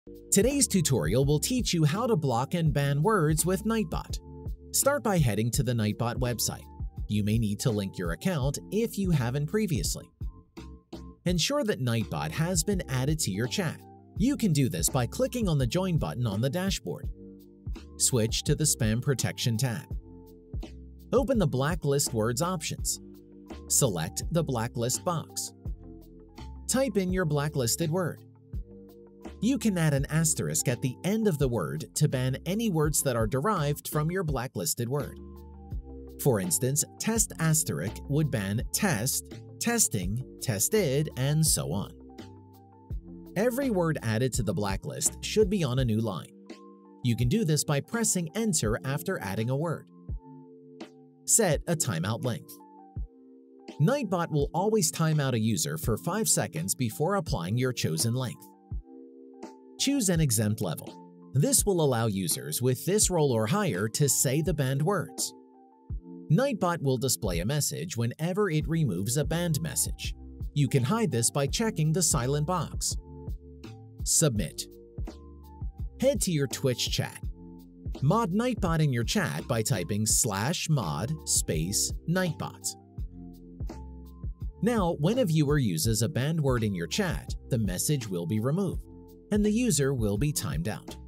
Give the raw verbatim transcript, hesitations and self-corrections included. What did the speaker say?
Today's tutorial will teach you how to block and ban words with Nightbot. Start by heading to the Nightbot website. You may need to link your account if you haven't previously. Ensure that Nightbot has been added to your chat. You can do this by clicking on the Join button on the dashboard. Switch to the Spam Protection tab. Open the Blacklist Words options. Select the Blacklist box. Type in your blacklisted word. You can add an asterisk at the end of the word to ban any words that are derived from your blacklisted word. For instance, test asterisk would ban test, testing, tested, and so on. Every word added to the blacklist should be on a new line. You can do this by pressing Enter after adding a word. Set a timeout length. Nightbot will always time out a user for five seconds before applying your chosen length. Choose an exempt level. This will allow users with this role or higher to say the banned words. Nightbot will display a message whenever it removes a banned message. You can hide this by checking the silent box. Submit. Head to your Twitch chat. Mod Nightbot in your chat by typing slash mod space Nightbot. Now, when a viewer uses a banned word in your chat, the message will be removed, and the user will be timed out.